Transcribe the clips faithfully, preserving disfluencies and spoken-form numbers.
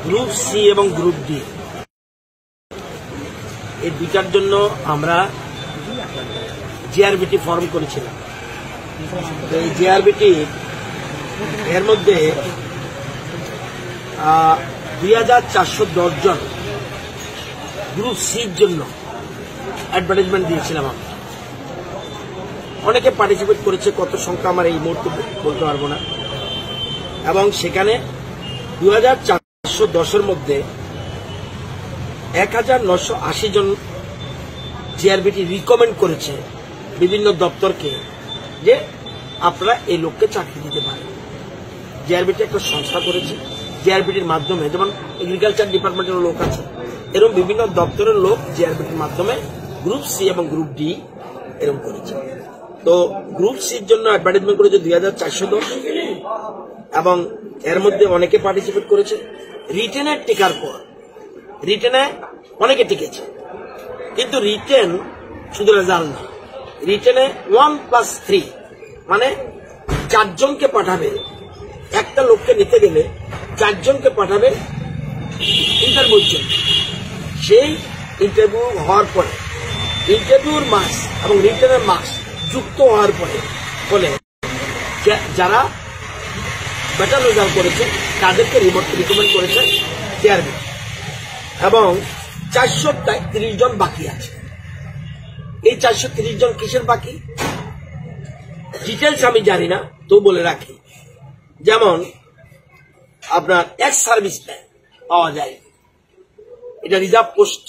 Group C এবং group D এই দুটার জন্য আমরা জেআরবিটি ফর্ম করেছিলাম। এই জেআরবিটি এর মধ্যে দুই হাজার চারশো দশ জন গ্রুপ সির জন্য অ্যাডভার্টাইজমেন্ট দিয়েছিলাম আমরা। অনেকে পার্টিসিপেট করেছে, কত সংখ্যা আমার এই মুহূর্তে বলতে পারবো না। এবং সেখানে দুই হাজার চারশো দশের মধ্যে এক হাজার নশো আশি জন জেআরবিটি রিকমেন্ড করেছে বিভিন্ন দপ্তরকে যে আপনারা এই লোককে চাকরি দিতে পারেন। জেআরবিটি একটা সংস্থা করেছে, জেআরবিটির মাধ্যমে, যেমন এগ্রিকালচার ডিপার্টমেন্টের লোক আছে, এরকম বিভিন্ন দপ্তরের লোক জেআরবিটির মাধ্যমে গ্রুপ সি এবং গ্রুপ ডি এরকম করেছে। তো গ্রুপ সির জন্য অ্যাডভার্টাইজমেন্ট করেছে দুই হাজার চারশো দশ এবং এর মধ্যে অনেকে পার্টিসিপেট করেছে। রিটেনের টিকার পর রিটেনে অনেকে টিকেছে, কিন্তু রিটেন শুধু রেজাল্ট না, রিটেনে ওয়ান প্লাস থ্রি মানে চারজনকে পাঠাবে। একটা লোককে নিতে গেলে চারজনকে পাঠাবে ইন্টারভিউর জন্য। সেই ইন্টারভিউ হওয়ার পরে ইন্টারভিউর মার্কস এবং রিটেনের মার্কস যুক্ত হওয়ার পরে ফলে যারা বেটার রেজাল্ট করেছে তাদেরকে রিকমেন্ড করেছে জেআরবি, এবং চারশো তিরিশ জন বাকি আছে। এই চারশো তিরিশ জন কিসের বাকি ডিটেলস আমি জানি না, তো বলে রাখি। যেমন আপনার এক্স সার্ভিস ম্যান পাওয়া যায়, এটা রিজার্ভ পোস্ট।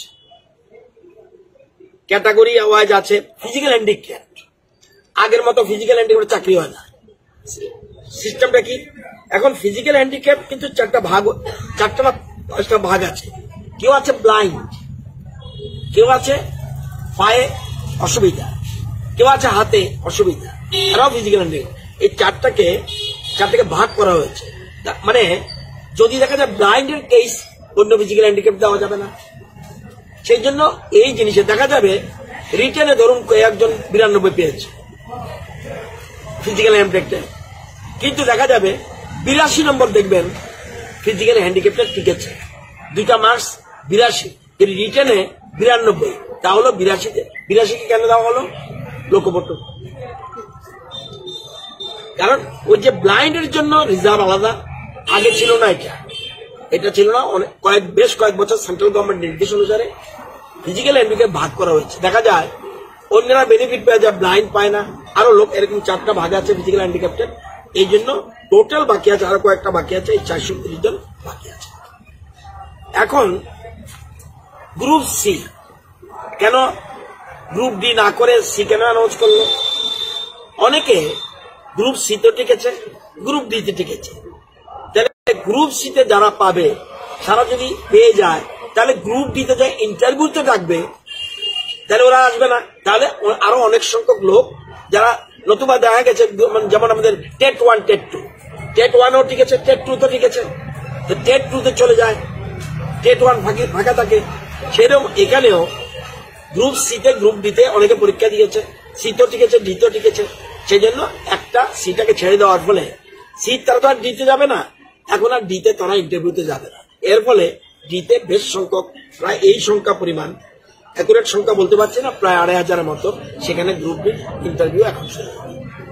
ক্যাটাগরি ওয়াইজ আছে ফিজিক্যাল হ্যান্ডিক্যাপ, আগের মতো ফিজিক্যাল হ্যান্ডিক্যাপ চাকরি হয় না। সিস্টেমটা কি এখন ফিজিক্যাল হ্যান্ডিক্যাপ কিন্তু চারটা ভাগ, চারটা না পাঁচটা ভাগ আছে। কেউ আছে ব্লাইন্ড, কেউ আছে পায়ে অসুবিধা, কেউ আছে হাতে অসুবিধা, এরাও ফিজিক্যাল হ্যান্ডিক্যাপ। এই চারটাকে চারটাকে ভাগ করা হয়েছে। মানে যদি দেখা যায় ব্লাইন্ডের কেস অন্য ফিজিক্যাল হ্যান্ডিক্যাপ দেওয়া যাবে না। সেই জন্য এই জিনিসে দেখা যাবে রিটেনে ধরুন একজন বিরানব্বই পেয়েছে ফিজিক্যাল হ্যান্ডিক্যাপে, কিন্তু দেখা যাবে বিরাশি নম্বর দেখবেন ফিজিক্যাল হ্যান্ডিক্যাপটা টিকেছে, দুইটা মার্কস বিরাশি, কিন্তু রিটেনে বিরানব্বই। তাহলে বিরাশিতে বিরাশিকে কেন দেওয়া হলো? লোকপট। কারণ ওই যে ব্লাইন্ডের জন্য রিজার্ভ আলাদা, আগে ছিল না, এটা এটা ছিল না। অনেক কয়েক বেশ কয়েক বছর সেন্ট্রাল গভর্নমেন্ট নির্দেশ অনুসারে ফিজিক্যাল হ্যান্ডিক্যাপ ভাগ করা হয়েছে। দেখা যায় অন্যরা বেনিফিট পায় যায়, ব্লাইন্ড পায় না। আরো লোক এরকম চারটা ভাগ আছে ফিজিক্যাল হ্যান্ডিক্যাপের। এই জন্য টোটাল বাকি আছে, আরো কয়েকটা বাকি আছে, এই চারশো তিরিশ জন বাকি আছে। এখন গ্রুপ সি কেন গ্রুপ ডি না করে সি কেন অ্যানাউন্স করলো? অনেকে গ্রুপ সি তে টিকেছে, গ্রুপ ডি তে টিকেছে। তাহলে গ্রুপ সি তে যারা পাবে সারা যদি পেয়ে যায়, তাহলে গ্রুপ ডি তে যায় ইন্টারভিউতে ডাকবে, তাহলে ওরা আসবে না। তাহলে আরো অনেক সংখ্যক লোক যারা নতুবা দেখা গেছে, যেমন আমাদের TET one TET two, TET ওয়ানও টিকেছে, টেট টু তো টিকেছে, টেট টু তে চলে যায়, টেট ওয়ান ফাঁকা থাকে। সেরকম এখানেও গ্রুপ সিতে গ্রুপ ডিতে অনেকে পরীক্ষা দিয়েছে, সিতেও টিকেছে, ডিতেও টিকেছে। সেই জন্য একটা সিটাকে ছেড়ে দেওয়ার ফলে সিট তারা তো আর ডিতে যাবে না, এখন আর ডিতে তারা ইন্টারভিউতে যাবে না। এর ফলে ডিতে বেশ সংখ্যক, প্রায় এই সংখ্যা পরিমাণ, অ্যাকুরেট সংখ্যা বলতে পারছি না, প্রায় আড়াই হাজারের মতো সেখানে গ্রুপ ডি ইন্টারভিউ এখন শুরু হবে।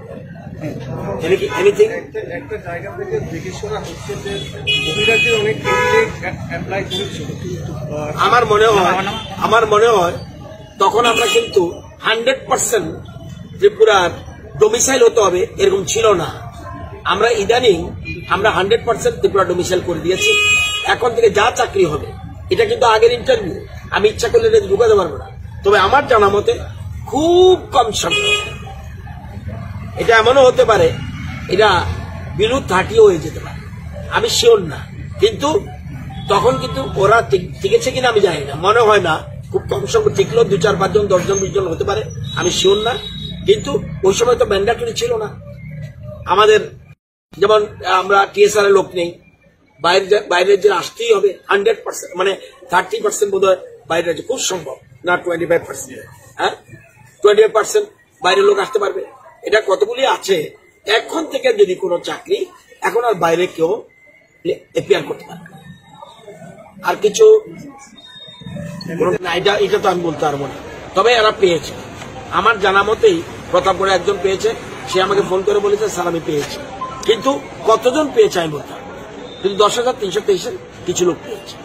এনিথিং একটা জায়গা থেকে দেখে শোনা হচ্ছে যে বহিরাজ্যের অনেক ক্যান্ডিডেট অ্যাপ্লাই করেছিল। আমার মনে হয় আমার মনে হয় তখন আমরা কিন্তু হান্ড্রেড পার্সেন্ট ত্রিপুরার ডোমিসাইল হতে হবে এরকম ছিল না। আমরা ইদানিং আমরা হান্ড্রেড পার্সেন্ট ত্রিপুরা ডোমিসাইল করে দিয়েছি। এখন থেকে যা চাকরি হবে, এটা কিন্তু আগের ইন্টারভিউ, আমি ইচ্ছা করলে এটা ঢুকাতে পারবো না। তবে আমার জানা মতে খুব কম সংখ্যক, এটা এমনও হতে পারে এটা বিলু থার্টিও হয়ে যেতে পারে, আমি শিওর না। কিন্তু তখন কিন্তু ওরা টিকেছে কিনা আমি জানি না, মনে হয় না। খুব কম সংখ্যক টিকলো, দু চার পাঁচজন দশজন বিশ জন হতে পারে, আমি শিওর না। কিন্তু ওই সময় তো ম্যান্ডেটরি ছিল না আমাদের। যেমন আমরা টিএসআর এর লোক নেই, বাইরে বাইরের যে আসতেই হবে হান্ড্রেড পার্সেন্ট, মানে থার্টি পার্সেন্ট বোধ হয় বাইরে আছে, খুব সম্ভব না টোয়েন্টি ফাইভ পার্সেন্ট, হ্যাঁ টোয়েন্টি ফাইভ পার্সেন্ট বাইরের লোক আসতে পারবে। এটা কতগুলি আছে। এখন থেকে যদি কোনো চাকরি, এখন আর বাইরে কেউ এপিয়ার করতে পারবে। আর কিছু না, এটা এটা তো আমি বলতে পারবো না। তবে এরা পেয়েছে, আমার জানা মতেই প্রতাপগড়ে একজন পেয়েছে, সে আমাকে ফোন করে বলেছে স্যার আমি পেয়েছি, কিন্তু কতজন পেয়েছে আমি বলতে পারবো, কিন্তু দশ হাজার তিনশো তেইশের কিছু লোক পেয়েছে।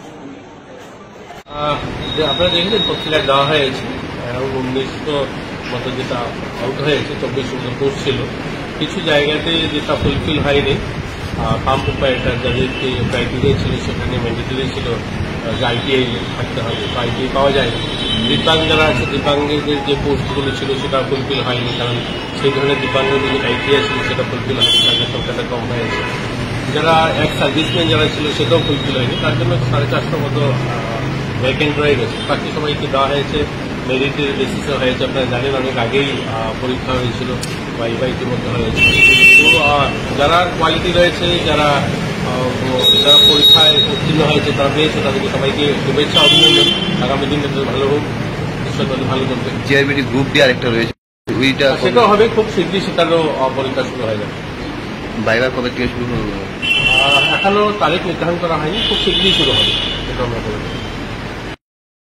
আপনারা দেখলেন পত্রিকায় দেওয়া হয়েছে উনিশশো মতো যেটা আউট হয়েছে, চব্বিশ মতো কোর্স ছিল, কিছু জায়গাতে যেটা ফুলফিল হয়নি। পাম্প অপারেটার যাদেরকে ক্রাইটেরিয়া ছিল সেখানে ম্যান্ডেটরি ছিল যে আইটিআই থাকতে হবে, তো আইটিআই পাওয়া যায়নি। দিব্যাঙ্গ যারা আছে, দিব্যাঙ্গের যে পোস্টগুলো ছিল সেটা ফুলফিল হয়নি, কারণ সেই ধরনের দিব্যাঙ্গের যে ক্রাইটেরিয়া ছিল সেটা ফুলফিল হয়নি, তাদের সংখ্যাটা কম হয়েছে। যারা এক সার্ভিসম্যান যারা ছিল সেটাও ফুলফিল হয়নি, তার জন্য সাড়ে চারশোর মতো ভ্যাকেন্ট রয়ে গেছে। বাকি সবাইকে দেওয়া হয়েছে, মেরিটের বেসিসে হয়েছে। আপনারা জানেন অনেক আগেই পরীক্ষা হয়েছিল বা ইভা ইতিমধ্যে হয়েছে। তো যারা কোয়ালিটি রয়েছে, যারা যারা পরীক্ষায় উত্তীর্ণ হয়েছে তারা পেয়েছে, তাদেরকে সবাইকে শুভেচ্ছা অভিনন্দন। আগামী দিন ভালো হোক, ঈশ্বর তাদের ভালো করবে। জিআরবিটি গ্রুপ ডি আরেকটা রয়েছে, ওইটা সেটাও হবে খুব শীঘ্রই, সেটারও পরীক্ষা শুরু হয়ে যাবে। বাইবা কবে থেকে শুরু হবে? এখনো তারিখ নির্ধারণ করা হয়নি, খুব শীঘ্রই শুরু হবে, সেটা আমরা বলবো।